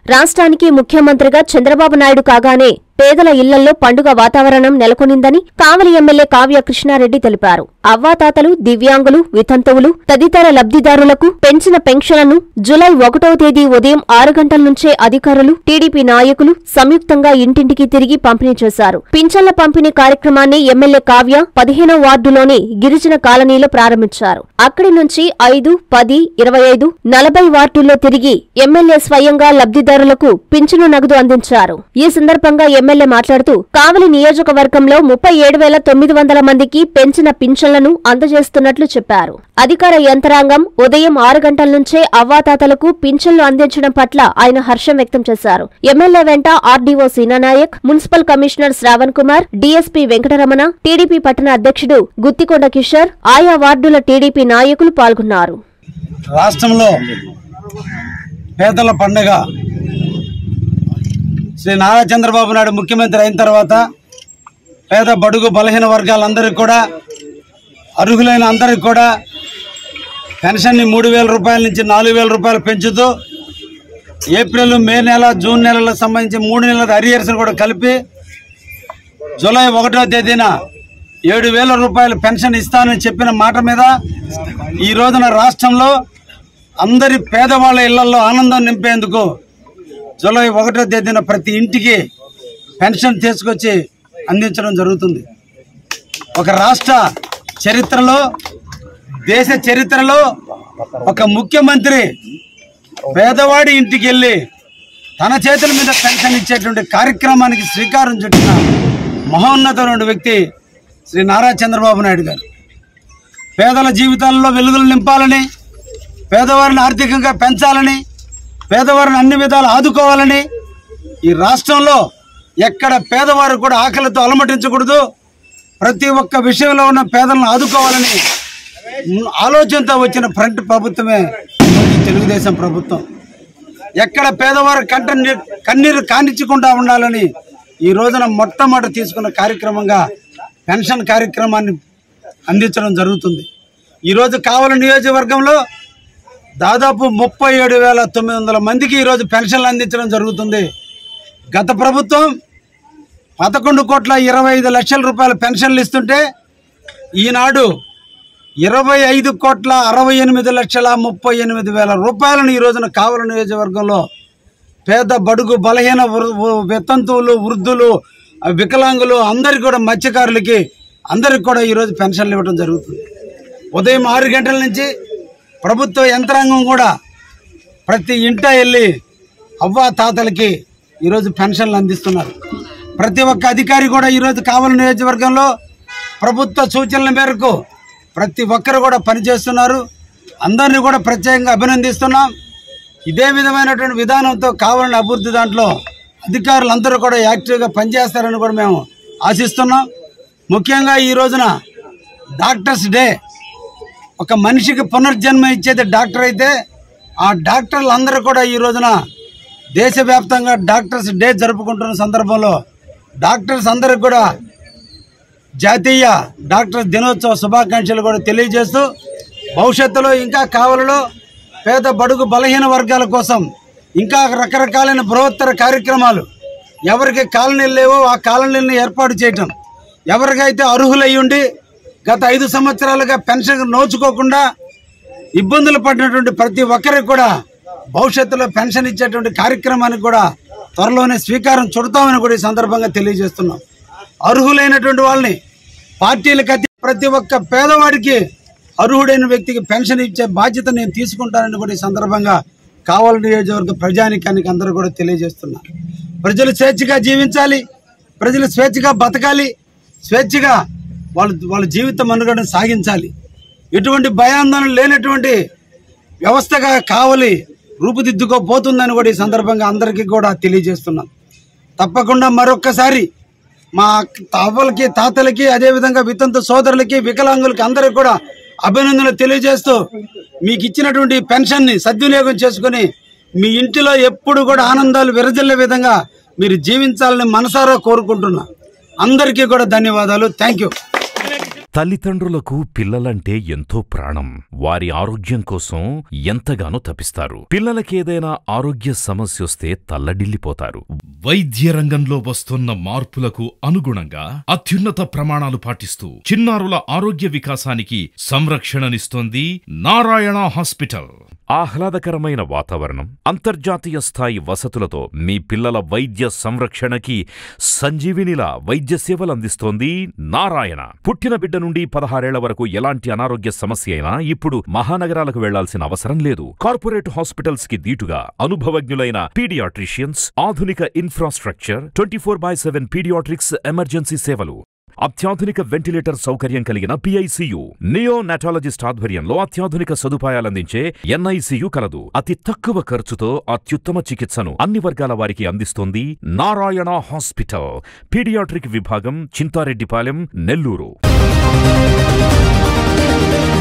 రాష్ట్రానికి ముఖ్యమంత్రిగా చంద్రబాబు నాయుడు కాగానే పేదల ఇళ్లల్లో పండుగ వాతావరణం నెలకొనిందని కావలి ఎమ్మెల్యే కావ్య కృష్ణారెడ్డి తెలిపారు. అవ్వాతాతలు, దివ్యాంగులు, వితంతువులు తదితర లబ్ధిదారులకు పెంచిన పెన్షన్లను జూలై 1వ తేదీ ఉదయం 6 గంటల నుంచే అధికారులు, టీడీపీ నాయకులు సంయుక్తంగా ఇంటింటికి తిరిగి పంపిణీ చేశారు. పింఛన్ల పంపిణీ కార్యక్రమాన్ని ఎమ్మెల్యే కావ్య 15వ వార్డులోని గిరిజన కాలనీలో ప్రారంభించారు. అక్కడి నుంచి 5, 10, 25, 40 వార్డుల్లో తిరిగి ఎమ్మెల్యే స్వయంగా లబ్ధిదారులకు పింఛను నగదు అందించారు. ఈ సందర్భంగా ఎమ్మెల్యే మాట్లాడుతూ కావలి నియోజకవర్గంలో 37,900 మందికి పెంచిన పింఛన్లను అందజేస్తున్నట్లు చెప్పారు. అధికార యంత్రాంగం ఉదయం 6 గంటల నుంచే అవ్వాతాతలకు పింఛన్లు అందించడం పట్ల ఆయన హర్షం వ్యక్తం చేశారు. ఎమ్మెల్యే వెంట RDO Seenanayak, municipal commissioner Shravan Kumar, DSP Venkataramana, TDP పట్టణ అధ్యక్షుడు గుత్తికొండ కిషోర్, ఆయా వార్డుల టీడీపీ నాయకులు పాల్గొన్నారు. రాష్ట్రంలో పేదల పండుగ శ్రీ నారా చంద్రబాబు నాయుడు ముఖ్యమంత్రి అయిన తర్వాత పేద బడుగు బలహీన వర్గాలందరికీ కూడా, అర్హులైన అందరికీ కూడా పెన్షన్ని 3,000 రూపాయల నుంచి 4,000 రూపాయలు పెంచుతూ ఏప్రిల్, మే నెల, జూన్ నెలలకు సంబంధించి 3 నెలల అరియర్స్ కూడా కలిపి జూలై 1వ తేదీన 7,000 రూపాయలు పెన్షన్ ఇస్తానని చెప్పిన మాట మీద ఈ రోజున రాష్ట్రంలో అందరి పేదవాళ్ల ఇళ్లలో ఆనందం నింపేందుకు జూలై 1వ తేదీన ప్రతి ఇంటికి పెన్షన్ తీసుకొచ్చి అందించడం జరుగుతుంది. ఒక రాష్ట్ర చరిత్రలో, దేశ చరిత్రలో ఒక ముఖ్యమంత్రి పేదవాడి ఇంటికి వెళ్ళి తన చేతుల మీద పెన్షన్ ఇచ్చేటువంటి కార్యక్రమానికి శ్రీకారం చుట్టిన మహోన్నతమైన వ్యక్తి శ్రీ నారా చంద్రబాబు నాయుడు గారు. పేదల జీవితాల్లో వెలుగులు నింపాలని, పేదవారిని ఆర్థికంగా పెంచాలని, పేదవారిని అన్ని విధాలు ఆదుకోవాలని, ఈ రాష్ట్రంలో ఎక్కడ పేదవారు కూడా ఆకలితో అలమటించకూడదు, ప్రతి ఒక్క విషయంలో ఉన్న పేదలను ఆదుకోవాలని ఆలోచనతో వచ్చిన ఫ్రంట్ ప్రభుత్వమే తెలుగుదేశం ప్రభుత్వం. ఎక్కడ పేదవారు కన్నీరు కానిచ్చకుండా ఉండాలని ఈ రోజున మొట్టమొదటి తీసుకున్న కార్యక్రమంగా పెన్షన్ కార్యక్రమాన్ని అందించడం జరుగుతుంది. ఈరోజు కావలి నియోజకవర్గంలో దాదాపు 37,900 మందికి ఈరోజు పెన్షన్లు అందించడం జరుగుతుంది. గత ప్రభుత్వం 11,25,00,000 రూపాయల పెన్షన్లు ఇస్తుంటే ఈనాడు 25,68,38,38,000 రూపాయలను ఈ రోజున కావలి నియోజకవర్గంలో పేద బడుగు బలహీన వితంతువులు, వృద్ధులు, వికలాంగులు అందరికీ కూడా, మత్స్యకారులకి అందరికి కూడా ఈరోజు పెన్షన్లు ఇవ్వడం జరుగుతుంది. ఉదయం 6 గంటల నుంచి ప్రభుత్వ యంత్రాంగం కూడా ప్రతి ఇంట వెళ్ళి అవ్వా తాతలకి ఈరోజు పెన్షన్లు అందిస్తున్నారు. ప్రతి ఒక్క అధికారి కూడా ఈరోజు కావలి నియోజకవర్గంలో ప్రభుత్వ సూచనల మేరకు ప్రతి ఒక్కరు కూడా పనిచేస్తున్నారు. అందరినీ కూడా ప్రత్యేకంగా అభినందిస్తున్నాం. ఇదే విధమైనటువంటి విధానంతో కావలిని అభివృద్ధి దాంట్లో అధికారులందరూ కూడా యాక్టివ్గా పనిచేస్తారని కూడా మేము ఆశిస్తున్నాం. ముఖ్యంగా ఈ రోజున డాక్టర్స్ డే, ఒక మనిషికి పునర్జన్మ ఇచ్చేది డాక్టర్ అయితే ఆ డాక్టర్లందరూ కూడా ఈ రోజున దేశవ్యాప్తంగా డాక్టర్స్ డే జరుపుకుంటున్న సందర్భంలో డాక్టర్స్ అందరికి కూడా జాతీయ డాక్టర్స్ దినోత్సవ శుభాకాంక్షలు కూడా తెలియజేస్తూ భవిష్యత్తులో ఇంకా కావలిలో పేద బడుగు బలహీన వర్గాల కోసం ఇంకా రకరకాలైన బృహత్తర కార్యక్రమాలు, ఎవరికి కాలనీలు లేవో ఆ కాలనీలను ఏర్పాటు చేయటం, ఎవరికైతే అర్హులై ఉండి గత 5 సంవత్సరాలుగా పెన్షన్ నోచుకోకుండా ఇబ్బందులు పడినటువంటి ప్రతి ఒక్కరికి కూడా భవిష్యత్తులో పెన్షన్ ఇచ్చేటువంటి కార్యక్రమానికి కూడా త్వరలోనే స్వీకారం చుడతామని కూడా ఈ సందర్భంగా తెలియజేస్తున్నాం. అర్హులైనటువంటి వాళ్ళని పార్టీలకు ప్రతి ఒక్క పేదవాడికి, అర్హుడైన వ్యక్తికి పెన్షన్ ఇచ్చే బాధ్యత నేను తీసుకుంటానని కూడా ఈ సందర్భంగా కావలి నియోజకవర్గ ప్రజానికానికి అందరూ కూడా తెలియజేస్తున్నారు. ప్రజలు స్వేచ్ఛగా జీవించాలి, ప్రజలు స్వేచ్ఛగా బతకాలి, స్వేచ్ఛగా వాళ్ళ జీవిత మనుగడను సాగించాలి. ఎటువంటి భయాందోళన లేనటువంటి వ్యవస్థగా కావలి రూపుదిద్దుకోబోతుందని కూడా ఈ సందర్భంగా అందరికీ కూడా తెలియజేస్తున్నాం. తప్పకుండా మరొక్కసారి మా అవ్వలకి, తాతలకి, అదేవిధంగా వితంతు సోదరులకి, వికలాంగులకి అందరికీ కూడా అభినందనలు తెలియజేస్తూ మీకు ఇచ్చినటువంటి పెన్షన్ని సద్వినియోగం చేసుకుని మీ ఇంటిలో ఎప్పుడు కూడా ఆనందాలు విరజిల్లే విధంగా మీరు జీవించాలని మనసారా కోరుకుంటున్నా. అందరికీ కూడా ధన్యవాదాలు. Thank you. తల్లిదండ్రులకు పిల్లలంటే ఎంతో ప్రాణం. వారి ఆరోగ్యం కోసం ఎంతగానో తపిస్తారు. పిల్లలకేదైనా ఆరోగ్య సమస్యొస్తే తల్లడిల్లిపోతారు. వైద్య రంగంలో వస్తున్న మార్పులకు అనుగుణంగా అత్యున్నత ప్రమాణాలు పాటిస్తూ చిన్నారుల ఆరోగ్య వికాసానికి సంరక్షణనిస్తోంది నారాయణ హాస్పిటల్. ఆహ్లాదకరమైన వాతావరణం, అంతర్జాతీయ స్థాయి వసతులతో మీ పిల్లల వైద్య సంరక్షణకి సంజీవినిలా వైద్య సేవలందిస్తోంది నారాయణ. పుట్టిన బిడ్డ నుండి 16 ఏళ్ల వరకు ఎలాంటి అనారోగ్య సమస్య అయినా ఇప్పుడు మహానగరాలకు వెళ్లాల్సిన అవసరం లేదు. కార్పొరేట్ హాస్పిటల్స్ కి దీటుగా అనుభవజ్ఞులైన పీడియాట్రిషియన్స్, ఆధునిక ఇన్ఫ్రాస్ట్రక్చర్, 24/7 పీడియాట్రిక్స్ ఎమర్జెన్సీ సేవలు, అత్యాధునిక వెంటిలేటర్ సౌకర్యం కలిగిన PICU, నియోనాటాలజిస్ట్ ఆధ్వర్యంలో అత్యాధునిక సదుపాయాలందించే NICU కలదు. అతి తక్కువ ఖర్చుతో అత్యుత్తమ చికిత్సను అన్ని వర్గాల వారికి అందిస్తోంది నారాయణ హాస్పిటల్. పీడియాట్రిక్ విభాగం, చింతారెడ్డిపాలెం, నెల్లూరు.